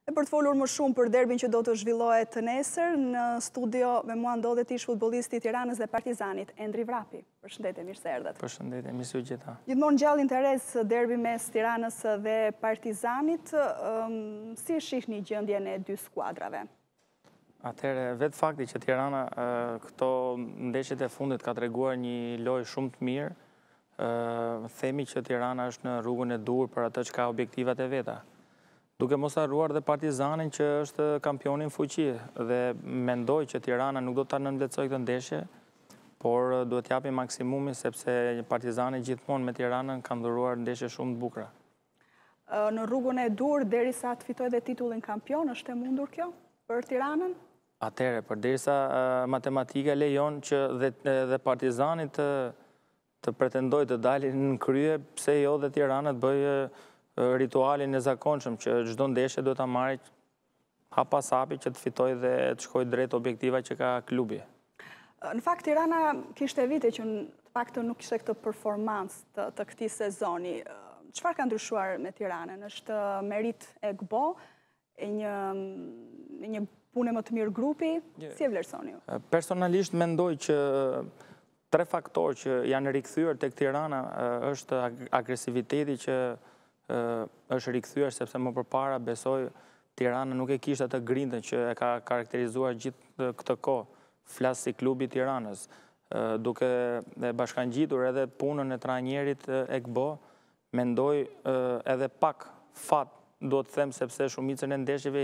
E për të folur më shumë për derbin që do të zhvillohet nesër, në studio me mua ndodhet ish futbollisti i Tiranës dhe Partizanit, Endri Vrapi. Përshëndetje, mirë se erdhët. Përshëndetje, mirë se u gjeta. Gjithmonë gjallë interes derbi mes Tiranës dhe Partizanit. Si shihni gjendjen e dy skuadrave? Atëherë, vetë fakti që Tirana këto ndeshjet e fundit ka treguar një lojë shumë të mirë, themi që Tirana është në rrugën e dur për atë që ka objektivat e veta. Duke mos harruar dhe Partizanin që është kampionin fuqi dhe mendoj që Tirana nuk do ta nënvlerësojë këtë ndeshje, por duhet t'japi maksimumin sepse Partizani gjithmonë me Tiranën kanë dhuruar ndeshje shumë të bukura. Në rrugën e dur derisa të fitojë dhe titullin kampion, është e mundur kjo për Tiranën? Atëherë, përderisa matematika lejon që dhe Partizani të pretendojë të dalin në krye, pse jo dhe Tirana të bëjë ritualin e zakonshëm që çdo ndeshje duhet ta marrë hap pas hapi që të fitojë dhe të shkojë drejt objektiva që ka klubi. Në fakt, Tirana kishte vite që të paktën nuk kishte këtë performancë të këtij sezoni. Çfarë ka ndryshuar me Tiranën? Është merit e GBO, e një punë më të mirë grupi? Si e vlerësoni ju? Personalisht mendoj që tre faktorë që janë rikthyer tek Tirana është agresiviteti që është rikthyer sepse më përpara besoj Tirana nuk e kishte atë grindën që e ka karakterizuar gjithë këtë kohë. Flas si klubi i Tiranës, duke bashkangjitur edhe punën e trajnerit e GBO, mendoj edhe pak fat, do të them, sepse shumicën e ndeshjeve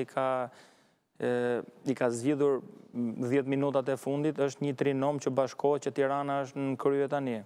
i ka zgjidhur 10 minutat e fundit, është një trinom që bashkohet që Tirana është në krye tani.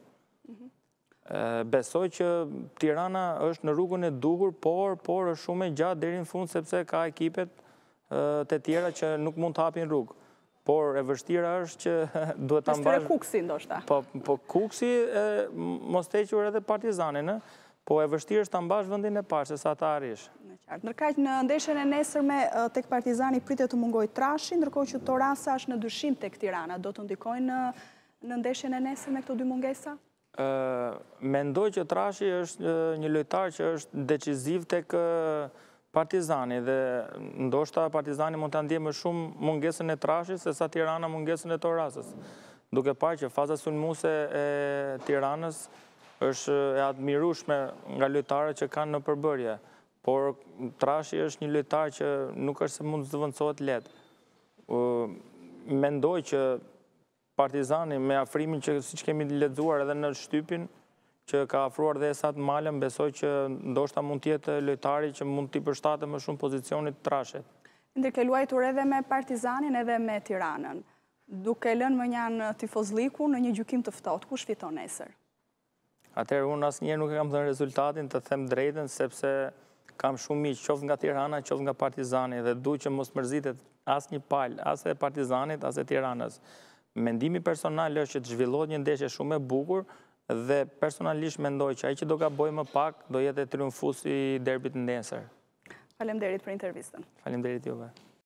Besoj që Tirana është në rrugën e duhur, por është shumë e gjatë deri në fund sepse ka ekipet të tjera që nuk mund të hapin rrugë. Por e vështira është që duhet ta mbash Kuksi ndoshta. Po Kuksi mos të hequr edhe Partizanin, po e vështirë është ta mbash vendin e parë se sa ta arrish. Ndërkaq në ndeshjen e nesërme tek Partizani pritet të mungojë Trashi, ndërkohë që Torasa është në dyshim tek Tirana. Do të ndikojnë në ndeshjen e nesërme këto dy mungesa? Mendoj që Trashi është një lojtar që është deciziv tek Partizani dhe ndoshta Partizani mund ta ndjejë më shumë mungesën e Trashit se sa Tirana mungesën e Torasës. Duke parë që faza sulmuese e Tiranës është e admirueshme nga lojtarët që kanë në përbërje, por Trashi është një lojtar që nuk është se mund të zëvendësohet lehtë. Mendoj që Partizani me afrimin që siç kemi lexuar edhe në shtypin që ka afruar dhe Esat Malën, besoj që ndoshta mund të jetë lojtari që mund t'i përshtatë më shumë pozicionit Trashit. Ndër ke luajtur edhe me Partizanin edhe me Tiranën. Duke lënë mënjan tifozlliku në një gjykim të ftohtë, kush fiton nesër? Atëherë unë asnjëherë nuk e kam dhënë rezultatin, të them drejtën, sepse kam shumë miq, qoftë nga Tirana, qoftë nga Partizani dhe du që mos mërzitet asnjë palë, as e Partizanit, as e Tiranës. Mendimi personal është që të zhvillohet një ndeshje shumë e bukur dhe personalisht mendoj që ai që do gabojë më pak do jetë triumfuesi i derbit nesër. Faleminderit për intervistën. Faleminderit juve.